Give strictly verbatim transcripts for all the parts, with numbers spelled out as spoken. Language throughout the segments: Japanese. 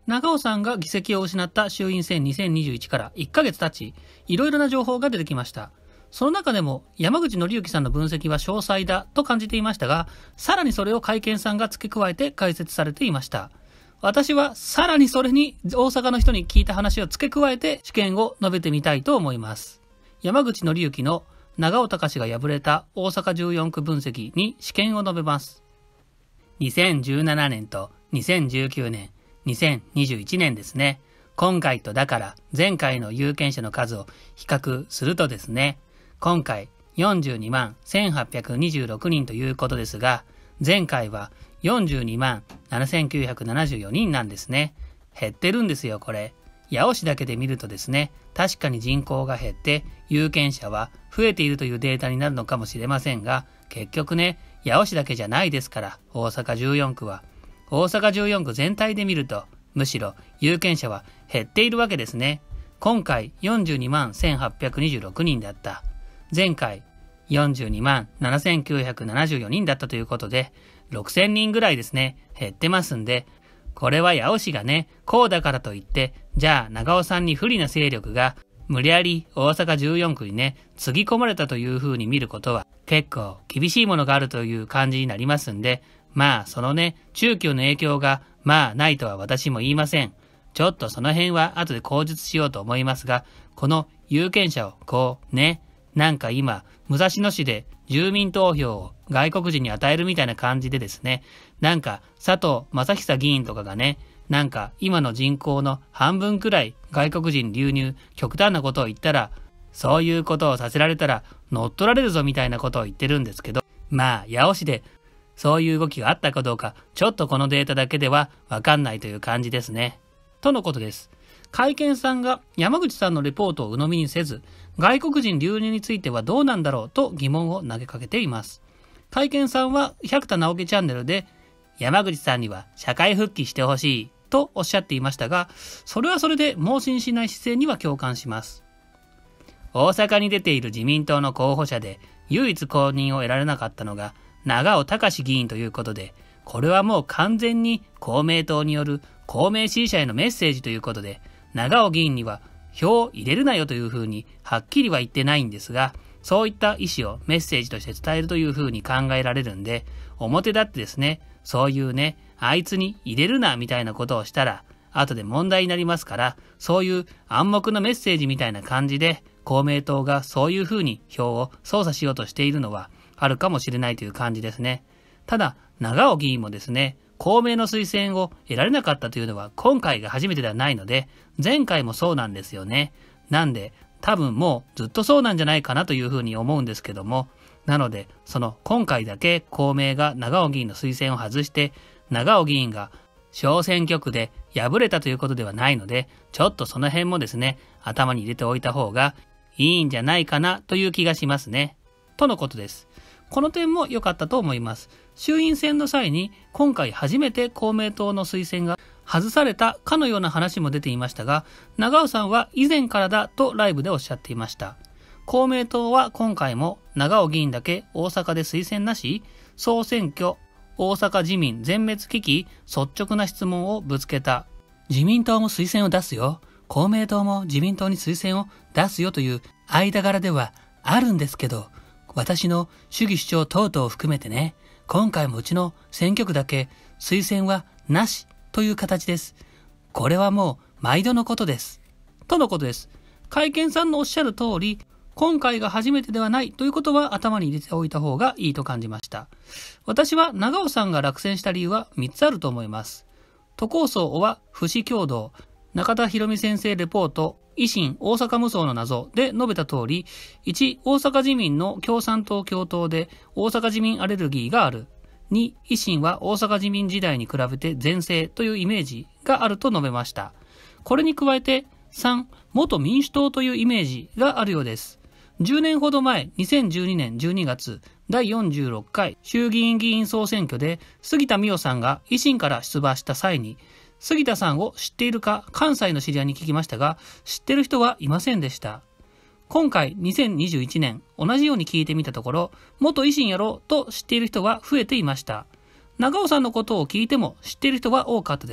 長尾さんが議席を失った衆院選にせんにじゅういちからいっかげつ経ち、いろいろな情報が出てきました。その中でも山口紀之さんの分析は詳細だと感じていましたが、さらにそれを会見さんが付け加えて解説されていました。私はさらにそれに大阪の人に聞いた話を付け加えて試験を述べてみたいと思います。山口紀之の長尾隆が敗れた大阪じゅうよんく分析に試験を述べます。にせんじゅうななねんとにせんじゅうきゅうねん、にせんにじゅういちねんですね。今回とだから前回の有権者の数を比較するとですね、今回よんじゅうにまんせんはっぴゃくにじゅうろくにんということですが、前回はよんじゅうにまんななせんきゅうひゃくななじゅうよにんなんですね。減ってるんですよ、これ。八尾市だけで見るとですね、確かに人口が減って有権者は増えているというデータになるのかもしれませんが、結局ね、八尾市だけじゃないですから、大阪じゅうよんくは。大阪じゅうよんく全体で見ると、むしろ有権者は減っているわけですね。今回よんじゅうにまんせんはっぴゃくにじゅうろくにんだった。前回よんじゅうにまんななせんきゅうひゃくななじゅうよにんだったということで、ろくせんにんぐらいですね、減ってますんで、これは八尾市がね、こうだからといって、じゃあ長尾さんに不利な勢力が無理やり大阪じゅうよんくにね、つぎ込まれたという風に見ることは結構厳しいものがあるという感じになりますんで、まあそのね、中共の影響がまあないとは私も言いません。ちょっとその辺は後で口述しようと思いますが、この有権者をこうね、なんか今、武蔵野市で住民投票を外国人に与えるみたいな感じでですね、なんか佐藤正久議員とかがね、なんか今の人口の半分くらい外国人流入、極端なことを言ったら、そういうことをさせられたら乗っ取られるぞみたいなことを言ってるんですけど、まあ八尾市でそういう動きがあったかどうか、ちょっとこのデータだけではわかんないという感じですね。とのことです。会見さんが山口さんのレポートを鵜呑みにせず、外国人流入についてはどうなんだろうと疑問を投げかけています。会見さんは百田直樹チャンネルで、山口さんには社会復帰してほしいとおっしゃっていましたが、それはそれで盲信しない姿勢には共感します。大阪に出ている自民党の候補者で唯一公認を得られなかったのが長尾隆議員ということで、これはもう完全に公明党による公明支持者へのメッセージということで、長尾議員には票を入れるなよというふうにはっきりは言ってないんですが、そういった意思をメッセージとして伝えるというふうに考えられるんで、表立ってですね、そういうね、あいつに入れるなみたいなことをしたら、後で問題になりますから、そういう暗黙のメッセージみたいな感じで、公明党がそういうふうに票を操作しようとしているのはあるかもしれないという感じですね。ただ、長尾議員もですね、公明の推薦を得られなかったというのは今回が初めてではないので、前回もそうなんですよね。なんで、多分もうずっとそうなんじゃないかなというふうに思うんですけども、なので、その今回だけ公明が長尾議員の推薦を外して、長尾議員が小選挙区で敗れたということではないので、ちょっとその辺もですね、頭に入れておいた方がいいんじゃないかなという気がしますね。とのことです。この点も良かったと思います。衆院選の際に今回初めて公明党の推薦が外されたかのような話も出ていましたが、長尾さんは以前からだとライブでおっしゃっていました。公明党は今回も長尾議員だけ大阪で推薦なし、総選挙大阪自民全滅危機率直な質問をぶつけた。自民党も推薦を出すよ。公明党も自民党に推薦を出すよという間柄ではあるんですけど、私の主義主張等々を含めてね、今回もうちの選挙区だけ推薦はなしという形です。これはもう毎度のことです。とのことです。会見さんのおっしゃる通り、今回が初めてではないということは頭に入れておいた方がいいと感じました。私は長尾さんが落選した理由はみっつあると思います。都構想は不死共同、中田博美先生レポート、維新大阪無双の謎で述べた通り、いち大阪自民の共産党共闘で大阪自民アレルギーがある。に維新は大阪自民時代に比べて全盛というイメージがあると述べました。これに加えてさん元民主党というイメージがあるようです。じゅうねんほど前、にせんじゅうにねんじゅうにがつ、だいよんじゅうろっかい衆議院議員総選挙で杉田水脈さんが維新から出馬した際に、杉田さんを知っているか関西の知り合いに聞きましたが、知ってる人はいませんでした。今回にせんにじゅういちねん同じように聞いてみたところ、元維新やろうと知っている人は増えていました。長尾さんのことを聞いても知っている人は多かったです。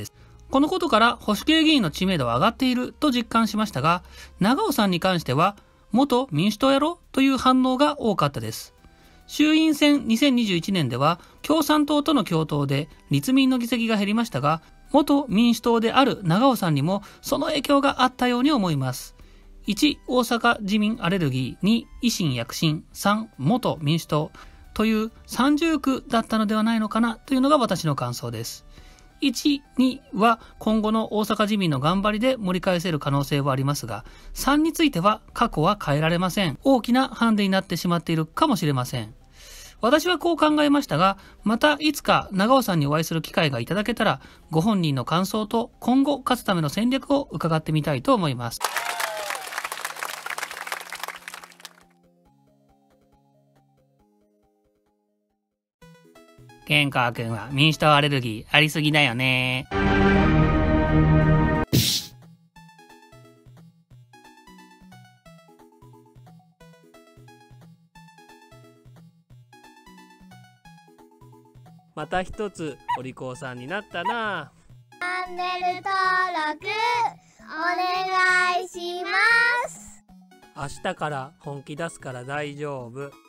このことから保守系議員の知名度は上がっていると実感しましたが、長尾さんに関しては、元民主党やろという反応が多かったです。衆院選にせんにじゅういちねんでは共産党との共闘で立民の議席が減りましたが、元民主党である長尾さんにもその影響があったように思います。いち、大阪自民アレルギー、に、維新躍進、さん、元民主党という三重苦だったのではないのかなというのが私の感想です。いち、には今後の大阪自民の頑張りで盛り返せる可能性はありますが、さんについては過去は変えられません。大きなハンデになってしまっているかもしれません。私はこう考えましたが、またいつか長尾さんにお会いする機会がいただけたら、ご本人の感想と今後勝つための戦略を伺ってみたいと思います。健川くんは民主党アレルギーありすぎだよね。また一つお利口さんになったな。 チャンネル登録お願いします。 明日から本気出すから大丈夫。